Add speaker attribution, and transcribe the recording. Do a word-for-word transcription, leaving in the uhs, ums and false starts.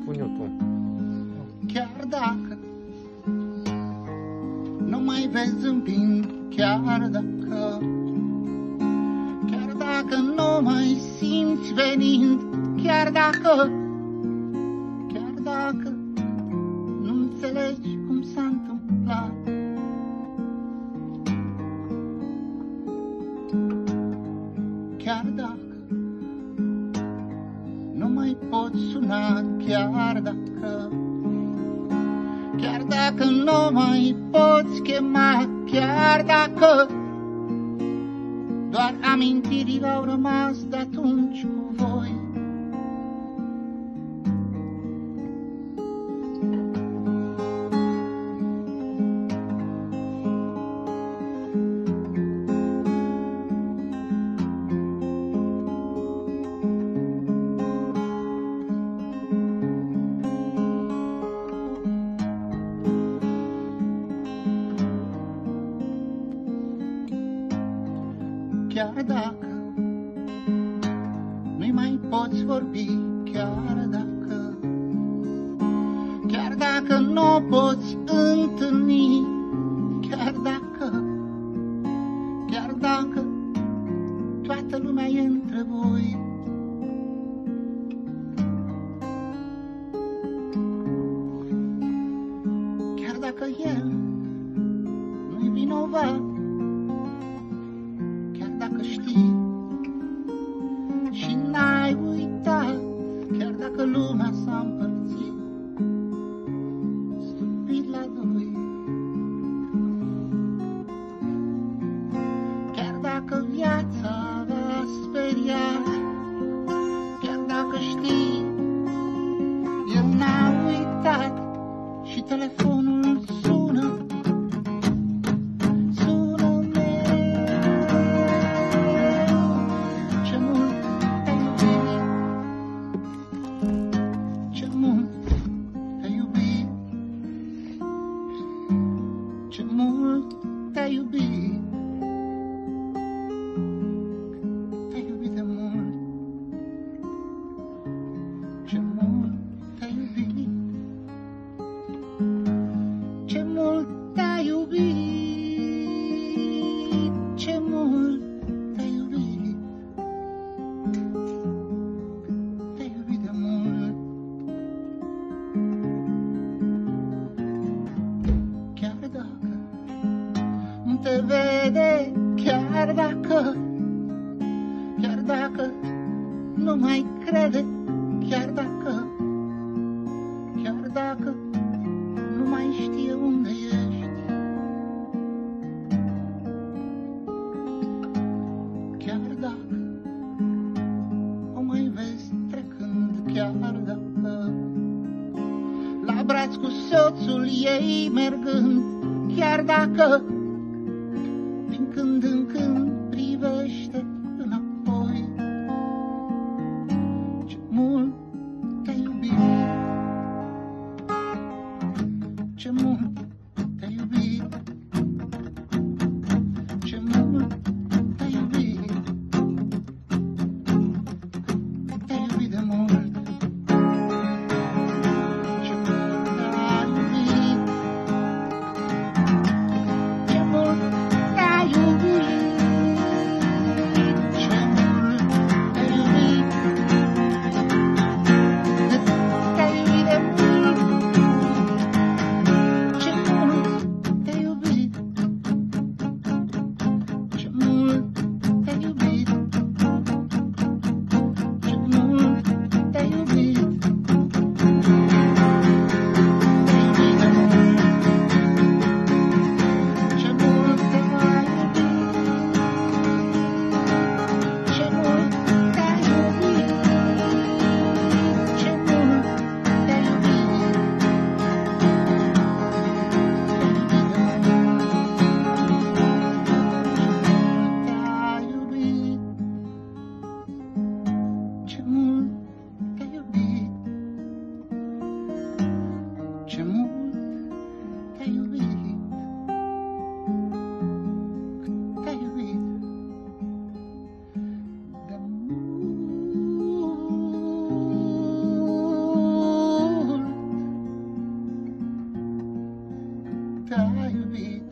Speaker 1: spune-o tu.
Speaker 2: Chiar dacă nu mai vezi zâmbind, chiar dacă, chiar dacă nu mai simți venind, chiar dacă, chiar dacă nu înțelegi cum s-a întâmplat, chiar dacă nu mai poți suna, chiar dacă, chiar dacă nu mai poți chema, chiar dacă doar amintirile au rămas de atunci cu voi. Chiar dacă nu-i mai poți vorbi, chiar dacă, chiar dacă nu poți întâlni, chiar dacă, chiar dacă toată lumea e între voi, chiar dacă el nu-i vinovat, dacă știi și n-ai uitat, chiar dacă lumea s-a împărțit stupid la doi, chiar dacă viața v-a speriat, chiar dacă știi, el n-a uitat și telefonul sună. Ce mult te-ai iubit, te-ai iubit de mult, ce mult te-ai iubit, ce mult te-ai iubit, ce mult te-ai iubit, te-ai iubit de mult, chiar dacă nu te vede, chiar dacă, chiar dacă nu mai crede, chiar dacă, chiar dacă nu mai știe unde ești, chiar dacă o mai vezi trecând, chiar dacă la braț cu soțul ei mergând, chiar dacă din când în când privește înapoi, ce mult te-ai iubit, ce mult te-ai iubit, ce mult te-ai iubit, te-ai iubit de mult, ce mult te-ai iubit, ce mult te-ai iubit. iubit.